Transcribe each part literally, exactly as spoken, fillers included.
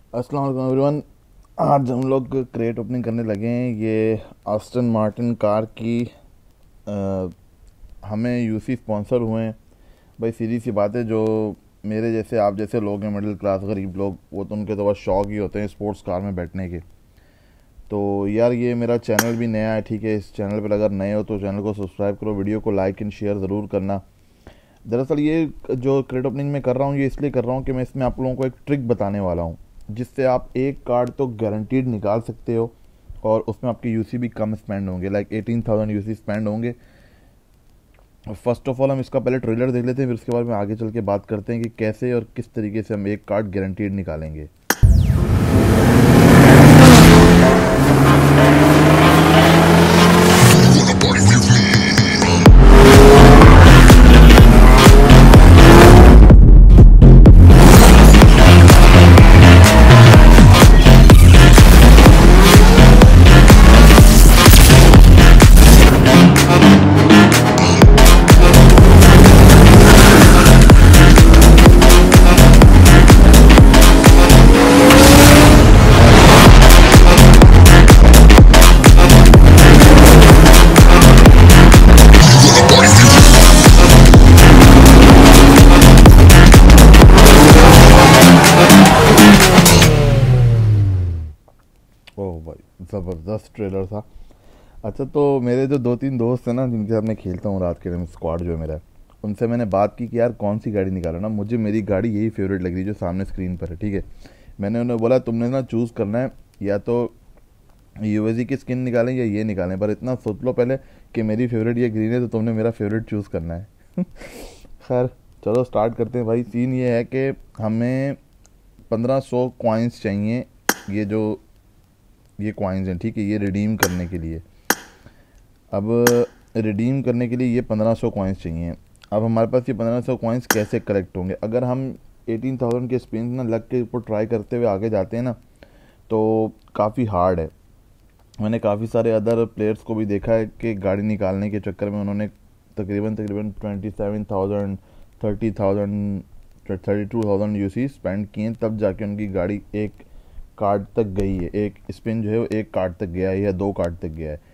अस्सलाम वालेकुम एवरीवन। आज हम लोग क्रेट ओपनिंग करने लगे हैं। ये आस्टन मार्टिन कार की आ, हमें यूसी स्पॉन्सर हुए हैं। भाई सीधी सी बात है, जो मेरे जैसे आप जैसे लोग हैं, मिडिल क्लास गरीब लोग, वो तो उनके तो बस शौक ही होते हैं स्पोर्ट्स कार में बैठने के। तो यार ये मेरा चैनल भी नया है, ठीक है। इस चैनल पर अगर नए हो तो चैनल को सब्सक्राइब करो, वीडियो को लाइक एंड शेयर ज़रूर करना। दरअसल ये जो क्रेट ओपनिंग में कर रहा हूँ, ये इसलिए कर रहा हूँ कि मैं इसमें आप लोगों को एक ट्रिक बताने वाला हूँ, जिससे आप एक कार्ड तो गारंटीड निकाल सकते हो और उसमें आपके यूसी भी कम स्पेंड होंगे, like eighteen thousand UC spend होंगे। फर्स्ट ऑफ ऑल हम इसका पहले ट्रेलर देख लेते हैं, फिर उसके बाद में आगे चल के बात करते हैं कि कैसे और किस तरीके से हम एक कार्ड गारंटीड निकालेंगे। ओह भाई ज़बरदस्त ट्रेलर था। अच्छा, तो मेरे जो दो तीन दोस्त हैं ना, जिनके साथ मैं खेलता हूँ रात के टाइम, स्क्वाड जो है मेरा, उनसे मैंने बात की कि यार कौन सी गाड़ी निकालो ना। मुझे मेरी गाड़ी यही फेवरेट लग रही है जो सामने स्क्रीन पर है, ठीक है। मैंने उन्हें बोला तुमने ना चूज़ करना है, या तो यूएसजी की स्किन निकालें या ये निकालें, पर इतना सोच लो पहले कि मेरी फेवरेट ये ग्रीन है, तो तुमने मेरा फेवरेट चूज़ करना है। खैर चलो स्टार्ट करते हैं भाई। सीन ये है कि हमें पंद्रह सौ कॉइन्स चाहिए, ये जो ये कॉइन्स हैं, ठीक है, ये रिडीम करने के लिए। अब रिडीम करने के लिए ये पंद्रह सौ कॉइन्स चाहिए। अब हमारे पास ये पंद्रह सौ कॉइन्स कैसे कलेक्ट होंगे? अगर हम एटीन थाउजेंड के स्पिन ना लग के ऊपर ट्राई करते हुए आगे जाते हैं ना, तो काफ़ी हार्ड है। मैंने काफ़ी सारे अदर प्लेयर्स को भी देखा है कि गाड़ी निकालने के चक्कर में उन्होंने तकरीबन तकरीबन twenty seven thousand thirty thousand thirty two thousand U C spend किए, तब जाके उनकी गाड़ी एक कार्ड तक गई है। एक स्पिन जो है वो एक कार्ड तक गया है या दो कार्ड तक गया है।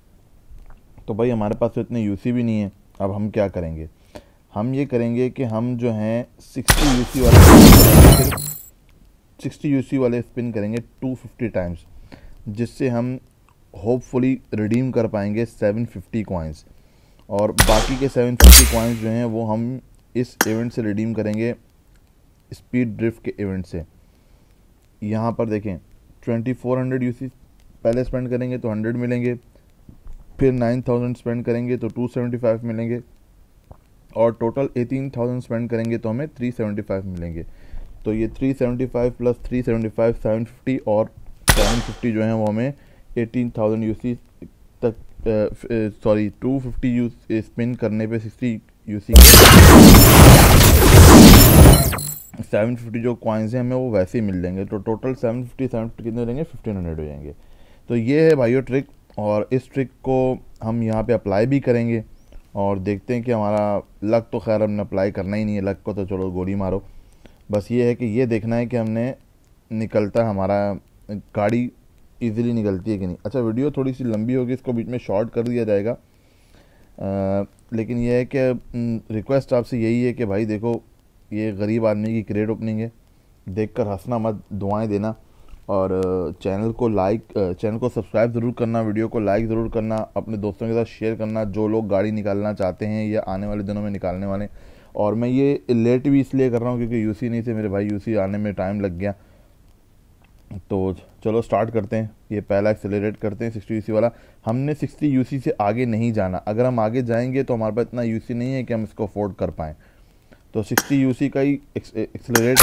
तो भाई हमारे पास तो इतने यूसी भी नहीं है। अब हम क्या करेंगे? हम ये करेंगे कि हम जो हैं सिक्सटी यूसी वाले सिक्सटी यूसी वाले स्पिन करेंगे टू फिफ्टी टाइम्स, जिससे हम होपफुली रिडीम कर पाएंगे सेवन फिफ्टी कॉइन्स। और बाकी के सेवन फिफ्टी कॉइन्स जो हैं वो हम इस इवेंट से रिडीम करेंगे, स्पीड ड्रिफ्ट के इवेंट से। यहाँ पर देखें, ट्वेंटी फोर हंड्रेड यूसी पहले स्पेंड करेंगे तो हंड्रेड मिलेंगे, फिर नाइन थाउजेंड स्पेंड करेंगे तो टू सेवेंटी फाइव मिलेंगे, और टोटल एटीन थाउजेंड स्पेंड करेंगे तो हमें थ्री सेवेंटी फाइव मिलेंगे। तो ये three seventy five plus three seventy five seven fifty, और सेवन फिफ्टी जो है वो हमें एटीन थाउजेंड यूसी तक, sorry two fifty you spin करने पे सिक्सटी यूसी सेवन फिफ्टी जो कॉइन्स हैं हमें वो वैसे ही मिल जाएंगे। तो total seven fifty seven fifty कितने हो जाएंगे? फिफ्टीन हंड्रेड हो जाएंगे। तो ये है भाइयों ट्रिक, और इस ट्रिक को हम यहाँ पे अप्लाई भी करेंगे और देखते हैं कि हमारा लक, तो खैर हमने अप्लाई करना ही नहीं है लक को, तो चलो गोली मारो। बस ये है कि ये देखना है कि हमने निकलता हमारा गाड़ी ईजिली निकलती है कि नहीं। अच्छा, वीडियो थोड़ी सी लंबी होगी, इसको बीच में शॉर्ट कर दिया जाएगा। आ, लेकिन यह है कि रिक्वेस्ट आपसे यही है कि भाई देखो, ये गरीब आदमी की क्रेट ओपनिंग है, देखकर हंसना मत, दुआएं देना, और चैनल को लाइक चैनल को सब्सक्राइब ज़रूर करना, वीडियो को लाइक ज़रूर करना, अपने दोस्तों के साथ शेयर करना जो लोग गाड़ी निकालना चाहते हैं या आने वाले दिनों में निकालने वाले। और मैं ये लेट भी इसलिए कर रहा हूँ क्योंकि यूसी नहीं थे मेरे भाई, यूसी आने में टाइम लग गया। तो चलो स्टार्ट करते हैं। ये पहला एक्सेलरेट करते हैं सिक्सटी यूसी वाला। हमने सिक्सटी यूसी से आगे नहीं जाना। अगर हम आगे जाएंगे तो हमारे पास इतना यूसी नहीं है कि हम इसको अफोर्ड कर पाएँ। तो सिक्सटी यूसी का ही एक्सेलरेट।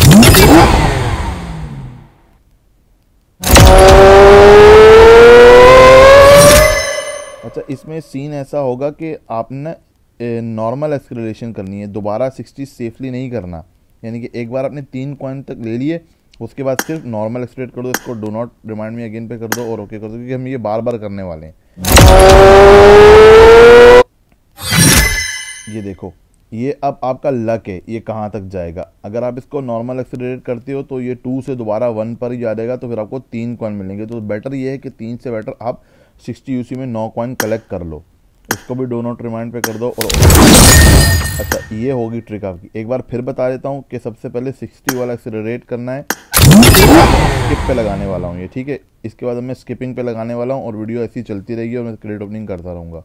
अच्छा, इसमें सीन ऐसा होगा कि आपने नॉर्मल एक्सेलरेशन करनी है, दोबारा सिक्सटी सेफली नहीं करना। यानी कि एक बार आपने तीन कॉइन तक ले लिए, उसके बाद सिर्फ नॉर्मल एक्सेलरेट कर दो, इसको do not remind me again पे कर दो और ओके कर दो, क्योंकि हम ये बार बार करने वाले हैं। ये देखो, ये अब आपका लक है ये कहाँ तक जाएगा। अगर आप इसको नॉर्मल एक्सेलरेट करते हो तो ये टू से दोबारा वन पर ही जा जाएगा, तो फिर आपको तीन कॉइन मिलेंगे। तो बेटर ये है कि तीन से बेटर आप सिक्सटी यूसी में नौ कॉइन कलेक्ट कर लो। इसको भी डो नॉट रिमाइंड पे कर दो। और अच्छा, ये होगी ट्रिक आपकी। एक बार फिर बता देता हूँ कि सबसे पहले सिक्सटी वाला एक्सेलरेट करना है, स्किप पे लगाने वाला हूँ ये, ठीक है। इसके बाद मैं स्किपिंग पे लगाने वाला हूँ और वीडियो ऐसी चलती रहेगी और मैं क्रेडिट ओपनिंग करता रहूँगा।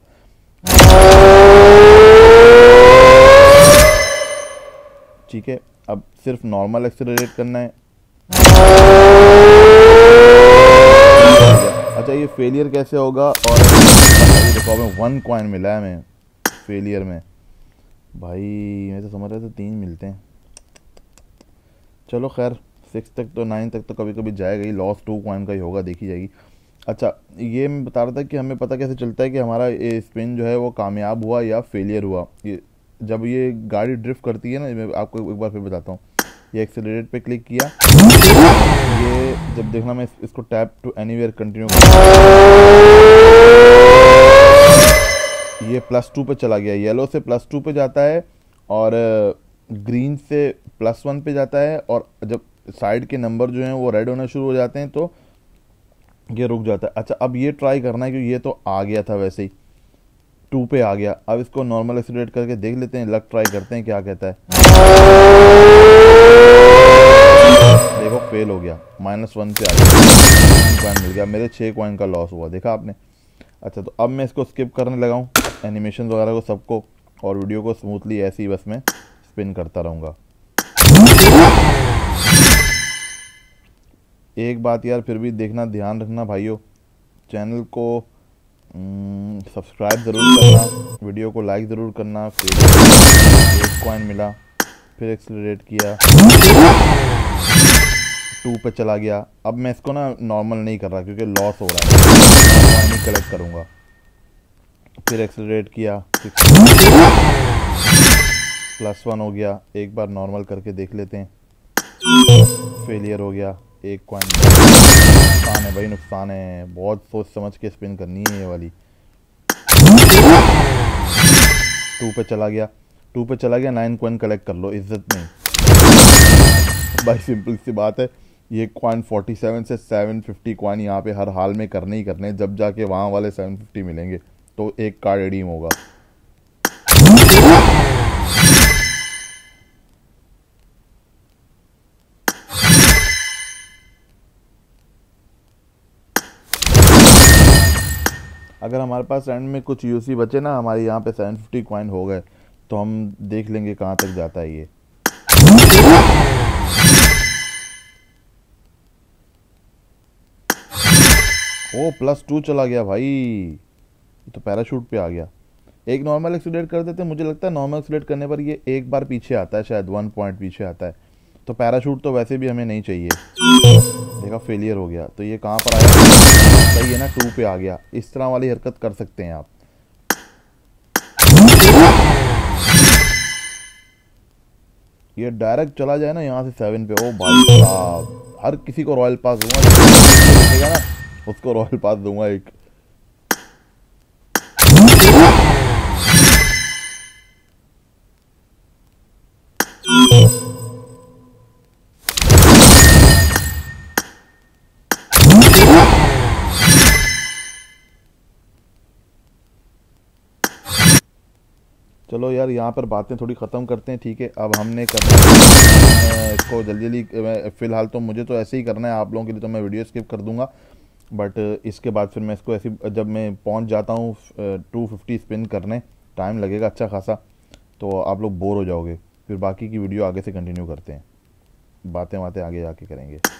ठीक है, अब सिर्फ नॉर्मल एक्सेलरेट करना है। अच्छा, ये फेलियर कैसे होगा? और ये देखो हमें वन कॉइन मिला है हमें फेलियर में। भाई मैं तो समझ रहा था तीन मिलते हैं। चलो खैर, सिक्स तक तो नाइन तक तो कभी कभी जाएगा ही, लॉस टू कॉइन का ही होगा, देखी जाएगी। अच्छा, ये मैं बता रहा था कि हमें पता कैसे चलता है कि हमारा ये स्पिन जो है वो कामयाब हुआ या फेलियर हुआ। ये जब ये गाड़ी ड्रिफ्ट करती है ना, मैं आपको एक बार फिर बताता हूँ। ये एक्सेलरेट पे क्लिक किया, ये जब देखना मैं इस, इसको टैप टू एनीवेयर कंटिन्यू ये प्लस टू पे चला गया। येलो से प्लस टू पे जाता है और ग्रीन से प्लस वन पे जाता है, और जब साइड के नंबर जो हैं वो रेड होना शुरू हो जाते हैं तो ये रुक जाता है। अच्छा, अब ये ट्राई करना है क्योंकि ये तो आ गया था वैसे ही, टू पे आ गया। अब इसको नॉर्मल एक्सीलरेट करके देख लेते हैं, लक ट्राई करते हैं क्या कहता है। देखो फेल हो गया, माइनस वन पे आ गया, तीन कॉइन मिल गया, मेरे छः कॉइन का लॉस हुआ, देखा आपने। अच्छा, तो अब मैं इसको स्किप करने लगा हूँ, एनिमेशन वगैरह को सबको, और वीडियो को स्मूथली ऐसे ही बस मैं स्पिन करता रहूँगा। एक बात यार फिर भी देखना, ध्यान रखना भाइयों, चैनल को सब्सक्राइब ज़रूर करना, वीडियो को लाइक ज़रूर करना। फिर एक कॉइन मिला, फिर एक्सेलरेट किया, टू पे चला गया। अब मैं इसको ना नॉर्मल नहीं कर रहा क्योंकि लॉस हो रहा है, कॉइन ही कलेक्ट करूँगा। फिर एक्सेलरेट किया, प्लस वन हो गया। एक बार नॉर्मल करके देख लेते हैं, फेलियर हो गया, एक कॉइन। नुकसान है भाई, नुकसान है, बहुत सोच समझ के स्पिन करनी है ये वाली। टू पे चला गया, टू पे चला गया, नाइन कॉइन कलेक्ट कर लो, इज्जत नहीं भाई, सिंपल सी बात है। ये कॉइन फोर्टी सेवन से सेवन फिफ्टी कॉइन यहाँ पे हर हाल में करने ही करने, जब जाके वहाँ वाले सेवन फिफ्टी मिलेंगे तो एक कार्ड रिडीम होगा। अगर हमारे पास एंड में कुछ यूसी बचे ना, हमारे यहाँ पे सेवन फिफ्टी कॉइन हो गए, तो हम देख लेंगे कहाँ तक जाता है ये। ओ प्लस टू चला गया भाई, ये तो पैराशूट पे आ गया। एक नॉर्मल एक्सीलेट कर देते, मुझे लगता है नॉर्मल एक्सीलेट करने पर ये एक बार पीछे आता है, शायद वन पॉइंट पीछे आता है। तो पैराशूट तो वैसे भी हमें नहीं चाहिए। देखा फेलियर हो गया, तो ये कहाँ पर आया, सही है ना, टू पे आ गया। इस तरह वाली हरकत कर सकते हैं आप। ये डायरेक्ट चला जाए ना यहाँ से सेवन पे, ओ भाई साहब, हर किसी को रॉयल पास दूंगा, देखेगा ना उसको रॉयल पास दूंगा एक। चलो यार, यहाँ पर बातें थोड़ी ख़त्म करते हैं, ठीक है। अब हमने करना है इसको जल्दी जल्दी, फ़िलहाल तो मुझे तो ऐसे ही करना है, आप लोगों के लिए तो मैं वीडियो स्किप कर दूंगा। बट इसके बाद फिर मैं इसको ऐसी, जब मैं पहुँच जाता हूँ टू फिफ्टी स्पिन करने, टाइम लगेगा अच्छा खासा, तो आप लोग बोर हो जाओगे। फिर बाकी की वीडियो आगे से कंटिन्यू करते हैं, बातें बातें आगे जाके करेंगे।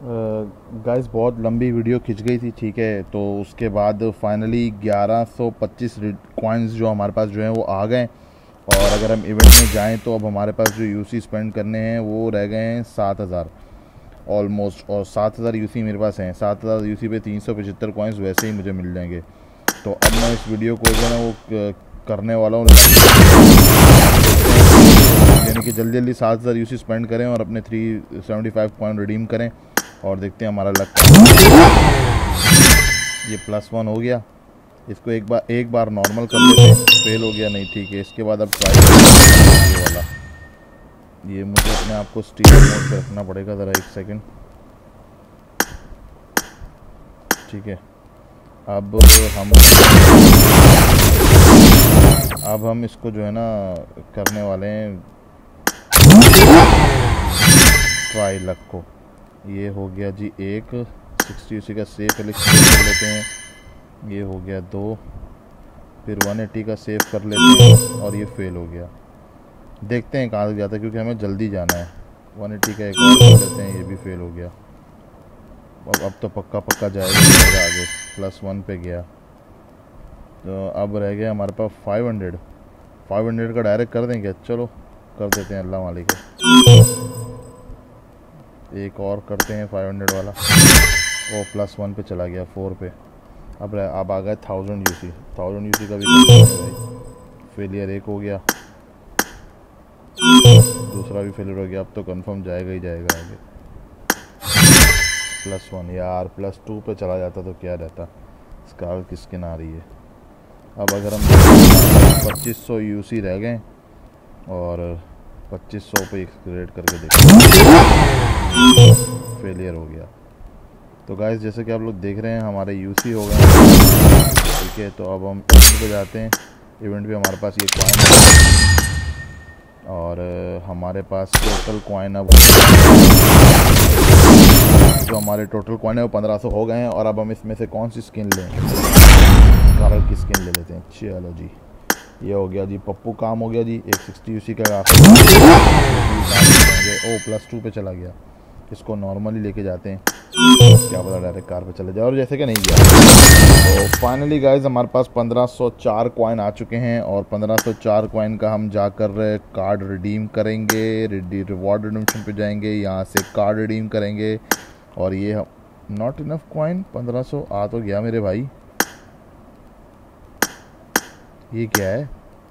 गाइस बहुत लंबी वीडियो खिंच गई थी, ठीक है। तो उसके बाद फाइनली ग्यारह सौ पच्चीस कॉइन्स जो हमारे पास जो हैं वो आ गए। और अगर हम इवेंट में जाएं तो अब हमारे पास जो यूसी स्पेंड करने हैं वो रह गए हैं सात हज़ार ऑलमोस्ट। और सात हज़ार यूसी मेरे पास हैं। सात हज़ार यूसी पे तीन सौ पचहत्तर कॉइन्स वैसे ही मुझे मिल जाएंगे। तो अब मैं इस वीडियो को जो है ना वो करने वाला हूँ, यानी कि जल्दी जल्दी सात हज़ार यूसी स्पेंड करें और अपने three seventy five coin redeem करें और देखते हैं हमारा लक। ये प्लस वन हो गया। इसको एक बार एक बार नॉर्मल कर लेते हैं। फेल हो गया, नहीं ठीक है। इसके बाद अब ट्राई ये वाला, ये मुझे अपने आप को स्टील मोड पे रखना पड़ेगा ज़रा एक सेकंड, ठीक है। अब हम अब हम इसको जो है ना करने वाले हैं ट्राई लक को। ये हो गया जी एक सिक्सटी उसी का सेव कर लेते हैं। ये हो गया दो, फिर वन एटी का सेव कर लेते हैं और ये फेल हो गया। देखते हैं कहाँ तक जाता है क्योंकि हमें जल्दी जाना है। वन एटी का एक और कर लेते हैं, ये भी फेल हो गया। अब अब तो पक्का पक्का जाएगा जाएगा आगे। प्लस वन पे गया। तो अब रह गया हमारे पास फाइव हंड्रेड। फाइव हंड्रेड का डायरेक्ट कर देंगे, चलो कर देते हैं अल्लाह मालिक है। एक और करते हैं फाइव हंड्रेड वाला। वो प्लस वन पे चला गया, फोर पे। अब अब आ गया थाउजेंड यूसी। थाउजेंड यूसी का भी भाई फेलियर एक हो गया, दूसरा भी फेलियर हो गया। अब तो कंफर्म जाएगा ही जाएगा आगे। प्लस वन यार, प्लस टू पे चला जाता तो क्या रहता। स्कार की स्किन आ रही है। अब अगर हम पच्चीस सौ यूसी रह गए और पच्चीस सौ पे एक्सक्रेट करके देखें, फेलियर हो गया। तो गाइस जैसे कि आप लोग देख रहे हैं हमारे यूसी हो गए, ठीक है। तो अब हम इवेंट पे जाते हैं। इवेंट पे हमारे पास ये कॉइन है और हमारे पास टोटल कॉइन अब जो हमारे टोटल कॉइन है वो पंद्रह सौ हो गए हैं। और अब हम इसमें से कौन सी स्किन लें? कारल की स्किन ले लेते हैं। चलो जी, ये हो गया जी, पप्पू काम हो गया जी। एक सिक्सटी यूसी का ओ प्लस टू पे चला गया। इसको नॉर्मली लेके जाते हैं, क्या पता डायरेक्ट कार पे चले जाए। और जैसे कि नहीं गया। तो फाइनली गाइज हमारे पास पंद्रह सौ चार कॉइन आ चुके हैं और पंद्रह सौ चार कॉइन का हम जाकर कार्ड रिडीम करेंगे। रिवॉर्ड रिडीमशन पे जाएंगे, यहाँ से कार्ड रिडीम करेंगे। और ये हम नॉट इनफ कॉइन, पंद्रह सौ आ तो गया मेरे भाई। ये क्या है?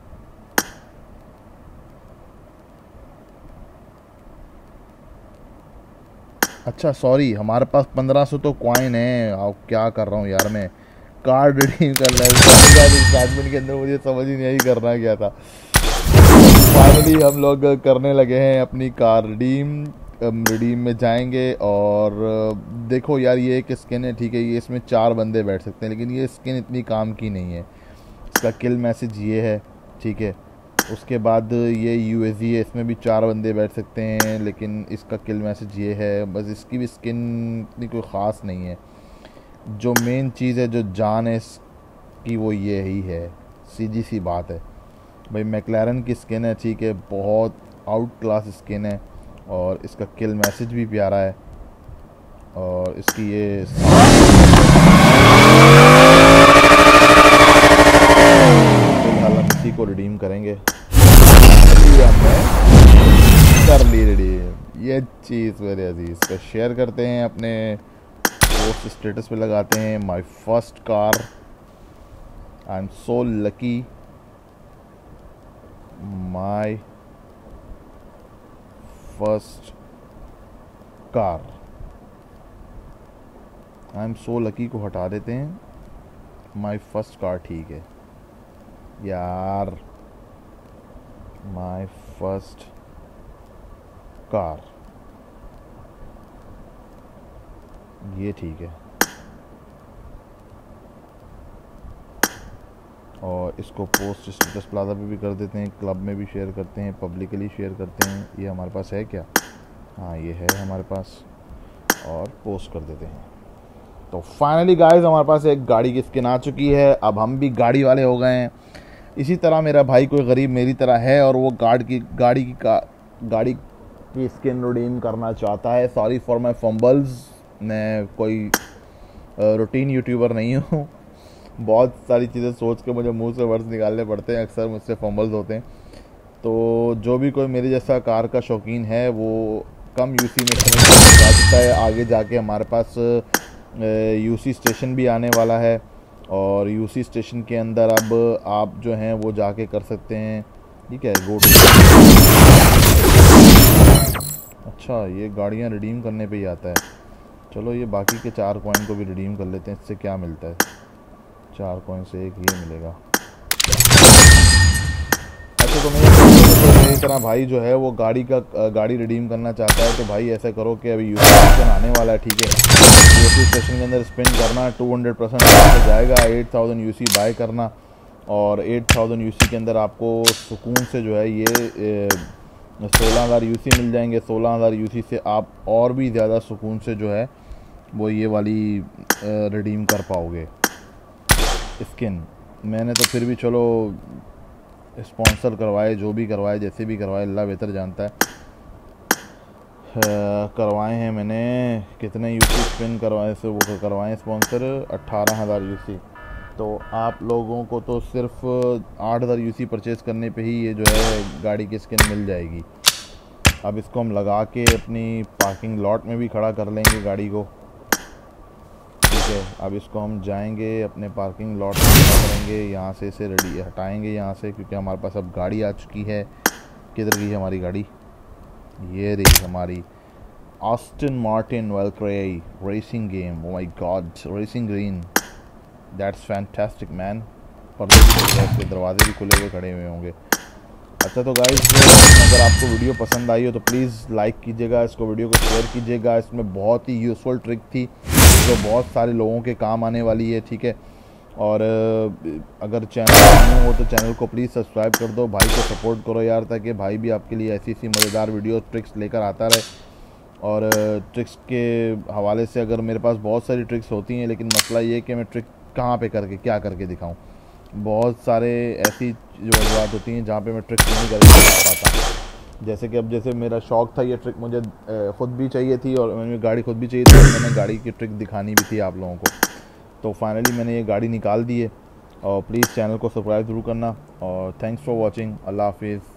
अच्छा सॉरी, हमारे पास पंद्रह सौ तो कॉइन है। अब क्या कर रहा हूँ यार मैं, कार्ड रिडीम कर रहा है के अंदर, मुझे समझ ही नहीं आई करना क्या था। फाइनली हम लोग करने लगे हैं अपनी कार रिडीम। रिडीम में जाएंगे और देखो यार ये एक स्किन है, ठीक है। ये इसमें चार बंदे बैठ सकते हैं, लेकिन ये स्किन इतनी काम की नहीं है। इसका किल मैसेज ये है, ठीक है। उसके बाद ये यूएजी है, इसमें भी चार बंदे बैठ सकते हैं, लेकिन इसका किल मैसेज ये है। बस इसकी भी स्किन इतनी कोई ख़ास नहीं है। जो मेन चीज़ है, जो जान है इसकी, वो ये ही है। सीधी सी बात है भाई, मैक्लारन की स्किन है, ठीक है। बहुत आउट क्लास स्किन है और इसका किल मैसेज भी प्यारा है। और इसकी ये फिलहाल हम इसी को रिडीम करेंगे। कर ली रिडीम। ये चीज़ मेरे अजीज़ को शेयर करते हैं, अपने पोस्ट स्टेटस पे लगाते हैं। My first car, I am so lucky. My first car, I am so lucky को हटा देते हैं। माय फर्स्ट कार, ठीक है यार। माय फर्स्ट कार, ये ठीक है। और इसको पोस्ट स्टेटस प्लाजा पे भी कर देते हैं, क्लब में भी शेयर करते हैं, पब्लिकली शेयर करते हैं। ये हमारे पास है क्या? हाँ ये है हमारे पास। और पोस्ट कर देते हैं। तो फाइनली गाइस हमारे पास एक गाड़ी की स्किन आ चुकी है। अब हम भी गाड़ी वाले हो गए हैं। इसी तरह मेरा भाई कोई गरीब मेरी तरह है और वो गार्ड की गाड़ी की का, गाड़ी की स्किन रिडीम करना चाहता है। सॉरी फॉर माई फंबल्स, मैं कोई रूटीन यूट्यूबर नहीं हूँ। बहुत सारी चीज़ें सोच के मुझे मुंह से वर्ड्स निकालने पड़ते हैं, अक्सर मुझसे फंबल्स होते हैं। तो जो भी कोई मेरे जैसा कार का शौकीन है वो कम यूसी में समझ जा सकता है। आगे जाके हमारे पास यूसी स्टेशन भी आने वाला है और यूसी स्टेशन के अंदर अब आप जो हैं वो जाके कर सकते हैं। ठीक है, गो अच्छा ये गाड़ियाँ रिडीम करने पे ही आता है। चलो ये बाकी के चार कॉइन को भी रिडीम कर लेते हैं। इससे क्या मिलता है? चार कॉइन से एक ये मिलेगा। अच्छा तो मेरे तो मेरी तरह भाई जो है वो गाड़ी का गाड़ी रिडीम करना चाहता है तो भाई ऐसा करो कि अभी यूसी स्टेशन आने वाला है। ठीक है, यूसी स्टेशन के अंदर स्पेंड करना टू हंड्रेड परसेंट जाएगा। एट थाउजेंड यूसी बाय करना और एट थाउजेंड यूसी के अंदर आपको सुकून से जो है ये सोलह हज़ार यूसी मिल जाएंगे। सोलह हज़ार यूसी से आप और भी ज़्यादा सुकून से जो है वो ये वाली रिडीम कर पाओगे स्किन। मैंने तो फिर भी चलो स्पॉन्सर करवाए, जो भी करवाए, जैसे भी करवाए, अल्लाह बेहतर जानता है, करवाए हैं मैंने। कितने यूसी स्पिन करवाए से वो करवाए स्पॉन्सर? अट्ठारह हज़ार यूसी। तो आप लोगों को तो सिर्फ आठ हज़ार यूसी परचेज़ करने पे ही ये जो है गाड़ी की स्किन मिल जाएगी। अब इसको हम लगा के अपनी पार्किंग लॉट में भी खड़ा कर लेंगे गाड़ी को। ठीक है, अब इसको हम जाएंगे अपने पार्किंग लॉट में खड़ा करेंगे। यहाँ से इसे रेडी हटाएंगे यहाँ से, क्योंकि हमारे पास अब गाड़ी आ चुकी है। किधर गई हमारी गाड़ी? ये रही हमारी Aston Martin Valkyrie racing game. Oh my god, racing green, that's fantastic man. पर्दे भी खुल गए, इसके दरवाजे भी खुले हुए खड़े हुए होंगे। अच्छा तो गाइस, अगर आपको वीडियो पसंद आई हो तो प्लीज़ लाइक कीजिएगा, इसको वीडियो को शेयर कीजिएगा। इसमें बहुत ही यूज़फुल ट्रिक थी जो बहुत सारे लोगों के काम आने वाली है। ठीक है, और अगर चैनल न्यू हो तो चैनल को प्लीज़ सब्सक्राइब कर दो। भाई को सपोर्ट करो यार, ताकि भाई भी आपके लिए ऐसी ऐसी मज़ेदार वीडियो ट्रिक्स लेकर आता रहे। और ट्रिक्स के हवाले से अगर मेरे पास बहुत सारी ट्रिक्स होती हैं, लेकिन मसला ये है कि मैं ट्रिक कहाँ पे करके क्या करके दिखाऊं। बहुत सारे ऐसी जो वजूहत होती हैं जहाँ पे मैं ट्रिक नहीं करके दिखा पाता। जैसे कि अब जैसे मेरा शौक़ था, ये ट्रिक मुझे ख़ुद भी चाहिए थी और मैंने गाड़ी खुद भी चाहिए थी और मैंने गाड़ी की ट्रिक दिखानी भी थी आप लोगों को। तो फाइनली मैंने ये गाड़ी निकाल दी है। और प्लीज़ चैनल को सब्सक्राइब ज़रूर करना। और थैंक्स फॉर वॉचिंग। अल्लाह हाफिज़।